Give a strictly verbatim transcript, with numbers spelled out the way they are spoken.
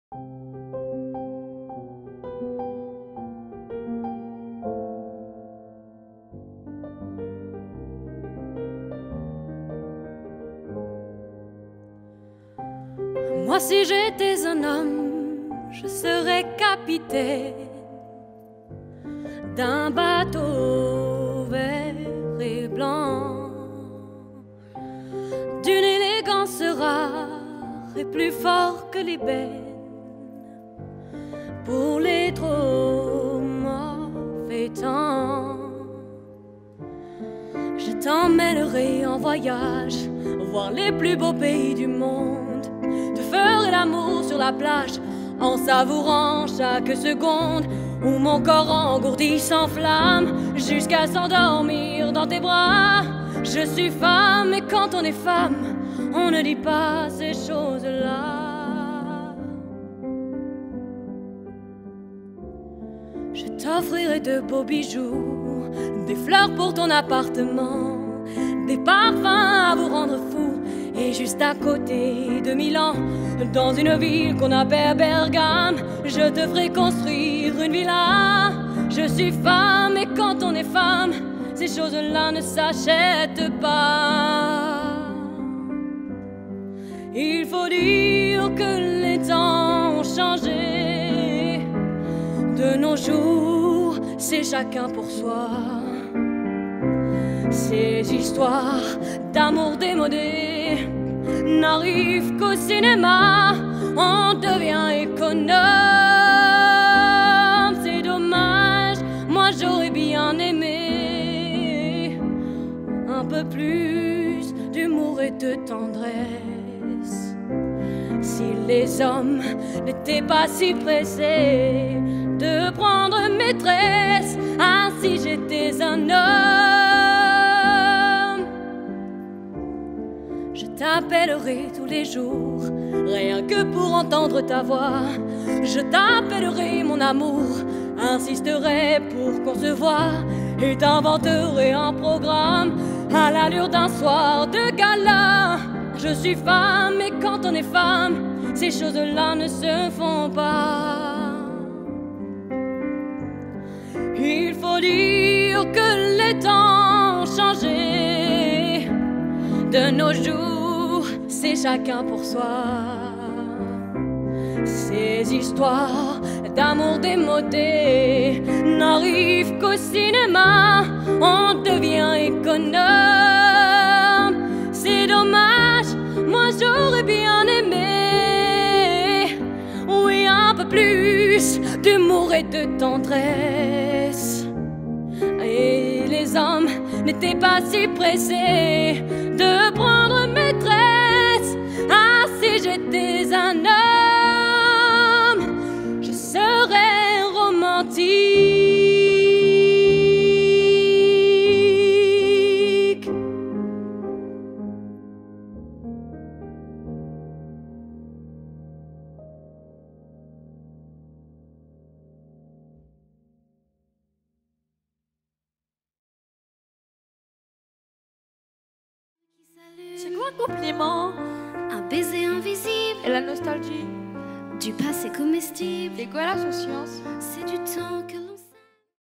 Moi, si j'étais un homme, je serais capitaine d'un bateau vert et blanc, d'une élégance rare et plus fort que l'ébène, pour les trop mauvais temps. Je t'emmènerai en voyage, voir les plus beaux pays du monde, te ferai l'amour sur la plage, en savourant chaque seconde, où mon corps engourdi s'enflamme, jusqu'à s'endormir dans tes bras. Je suis femme, et quand on est femme, on ne dit pas ces choses-là. Je t'offrirai de beaux bijoux, des fleurs pour ton appartement, des parfums à vous rendre fou. Et juste à côté de Milan, dans une ville qu'on appelle Bergame, je te ferai construire une villa. Je suis femme, et quand on est femme, ces choses-là ne s'achètent pas. Il faut dire que les temps ont changé. De nos jours, c'est chacun pour soi. Ces histoires d'amour démodé n'arrivent qu'au cinéma. On devient économe, c'est dommage. Moi j'aurais bien aimé un peu plus d'humour et de tendresse. Si les hommes n'étaient pas si pressés de prendre maîtresse, ah si j'étais un homme, je t'appellerai tous les jours, rien que pour entendre ta voix. Je t'appellerai mon amour, insisterai pour qu'on se voie, et t'inventerai un programme à l'allure d'un soir de gala. Je suis femme, et quand on est femme, ces choses-là ne se font pas. Il faut dire que les temps ont changé. De nos jours, c'est chacun pour soi. Ces histoires d'amour démodé n'arrivent qu'au cinéma. On devient économe, c'est dommage. Moi j'aurais bien aimé, oui, un peu plus d'humour et de tendresse. Et les hommes n'étaient pas si pressés de prendre maîtresse. Ah, si j'étais un homme, je serais romantique. C'est quoi un compliment? Un baiser invisible. Et la nostalgie? Du passé comestible. C'est quoi la science? C'est du temps que